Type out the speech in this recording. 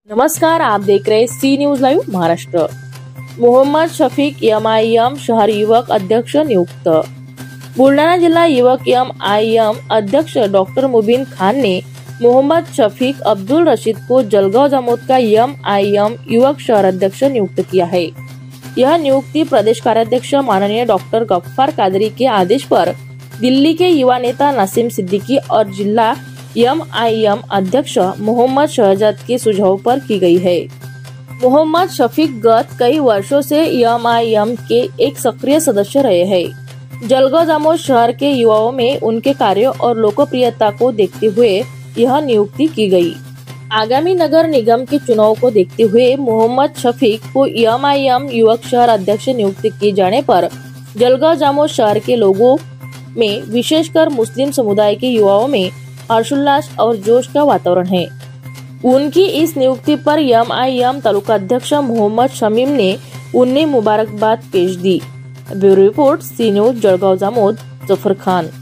नमस्कार, आप देख रहे C News live Maharashtra. Mohammed Shafiq MIM शहर युवक अध्यक्ष नियुक्त। बुलढाणा जिला युवक एमआयएम अध्यक्ष डॉक्टर मुबीन खान ने मोहम्मद शफीक अब्दुल रशीद को जलगांव जामोद का एमआईएम युवक शहर अध्यक्ष नियुक्त किया है। यह नियुक्ति प्रदेश कार्याध्यक्ष माननीय डॉक्टर गफ्फार कादरी के आदेश पर दिल्ली के युवा नेता नसीम सिद्दीकी और जिला एमआईएम अध्यक्ष मोहम्मद शहजाद के सुझाव पर की गई है। मोहम्मद शफीक गत कई वर्षों से एमआईएम के एक सक्रिय सदस्य रहे हैं। जलगांव जामोद शहर के युवाओं में उनके कार्यों और लोकप्रियता को देखते हुए यह नियुक्ति की गई। आगामी नगर निगम के चुनाव को देखते हुए मोहम्मद शफीक को एमआईएम युवक शहर अध्यक्ष नियुक्त किए जाने पर जलगांव जामोद शहर के लोगों में, विशेषकर मुस्लिम समुदाय के युवाओं में हर्षोल्लास और जोश का वातावरण है। उनकी इस नियुक्ति पर एमआईएम तालुका अध्यक्ष मोहम्मद शमीम ने उन्हें मुबारकबाद पेश दी। Bureau report, C News, Jalgaon Jamod, Zafar Khan.